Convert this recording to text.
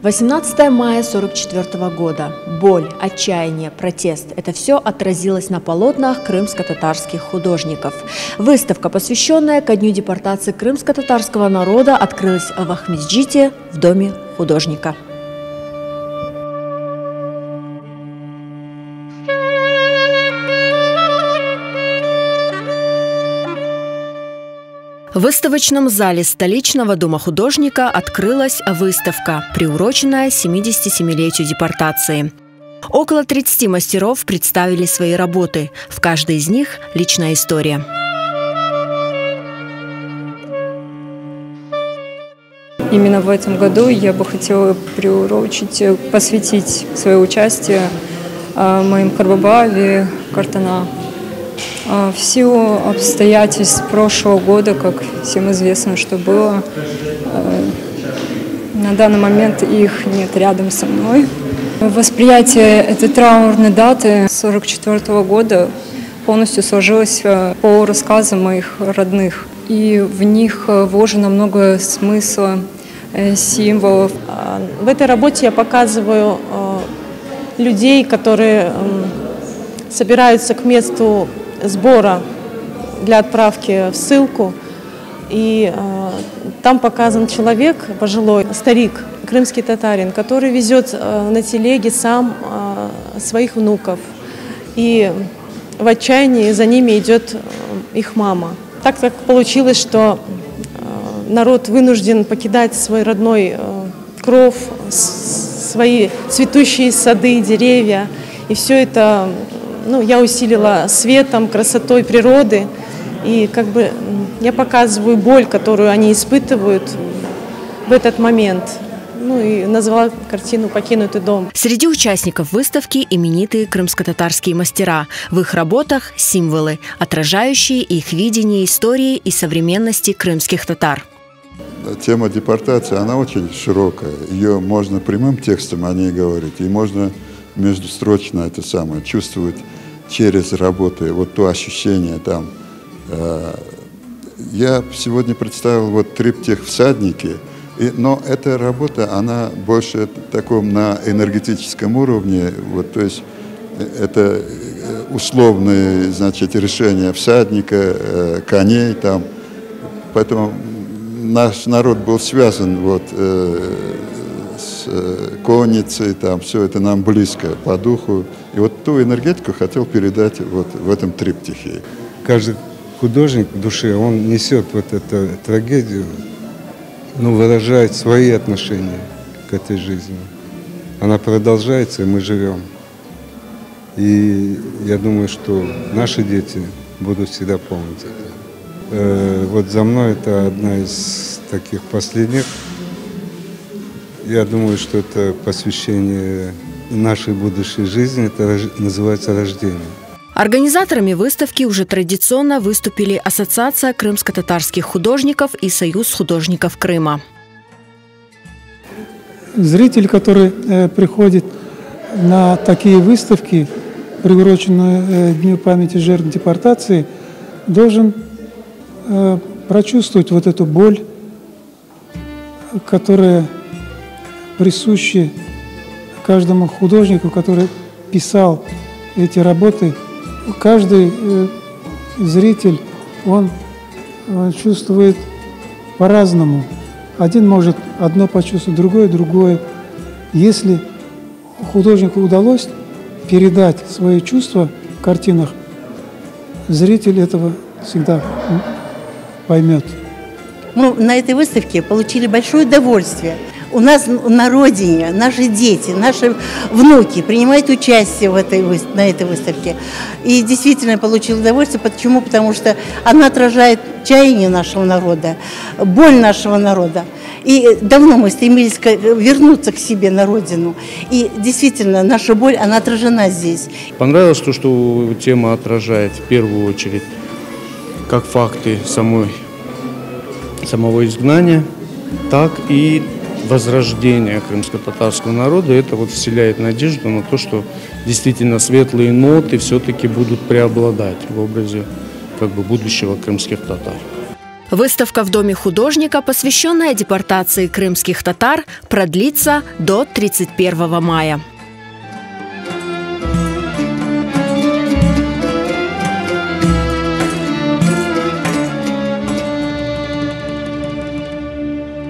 18 мая 1944 года. Боль, отчаяние, протест – это все отразилось на полотнах крымско-татарских художников. Выставка, посвященная ко дню депортации крымско-татарского народа, открылась в Ахмеджите в Доме художника. В выставочном зале столичного Дома художника открылась выставка, приуроченная 77-летию депортации. Около 30 мастеров представили свои работы. В каждой из них личная история. Именно в этом году я бы хотела посвятить свое участие моим Карбабави, Картана. В силу обстоятельств прошлого года, как всем известно, что было, на данный момент их нет рядом со мной. Восприятие этой траурной даты 1944 года полностью сложилось по рассказам моих родных. И в них вложено много смысла, символов. В этой работе я показываю людей, которые собираются к месту сбора для отправки в ссылку. И там показан человек, пожилой старик, крымский татарин, который везет на телеге сам своих внуков. И в отчаянии за ними идет их мама. Так как получилось, что народ вынужден покидать свой родной кров, свои цветущие сады, деревья. И все это я усилила светом, красотой природы. И я показываю боль, которую они испытывают в этот момент. И назвала картину «Покинутый дом». Среди участников выставки именитые крымско-татарские мастера. В их работах символы, отражающие их видение истории и современности крымских татар. Тема депортации, она очень широкая. Ее можно прямым текстом о ней говорить, и можно междустрочно это самое чувствовать через работы, вот то ощущение там. Я сегодня представил триптих «Всадники», но эта работа, она больше таком на энергетическом уровне, то есть это условные, решения всадника, коней там, поэтому наш народ был связан с конницей, там все это нам близко по духу. И ту энергетику хотел передать в этом триптихе. Каждый художник в душе, он несет эту трагедию, выражает свои отношения к этой жизни. Она продолжается, и мы живем. И я думаю, что наши дети будут всегда помнить это. За мной это одна из таких последних. Я думаю, что это посвящение нашей будущей жизни, это называется рождение. Организаторами выставки уже традиционно выступили Ассоциация крымско-татарских художников и Союз художников Крыма. Зритель, который приходит на такие выставки, приуроченные Дню памяти жертв депортации, должен прочувствовать эту боль, которая присуща каждому художнику, который писал эти работы. Каждый зритель, он чувствует по-разному. Один может одно почувствовать, другое. Если художнику удалось передать свои чувства в картинах, зритель этого всегда поймет. Мы на этой выставке получили большое удовольствие. У нас на родине наши дети, наши внуки принимают участие на этой выставке. И действительно я получила удовольствие. Почему? Потому что она отражает чаяние нашего народа, боль нашего народа. И давно мы стремились вернуться к себе на родину. И действительно наша боль, она отражена здесь. Понравилось то, что тема отражает в первую очередь как факты самого изгнания, так и возрождения крымско-татарского народа. Это вселяет надежду на то, что действительно светлые ноты все-таки будут преобладать в образе будущего крымских татар. Выставка в Доме художника, посвященная депортации крымских татар, продлится до 31 мая.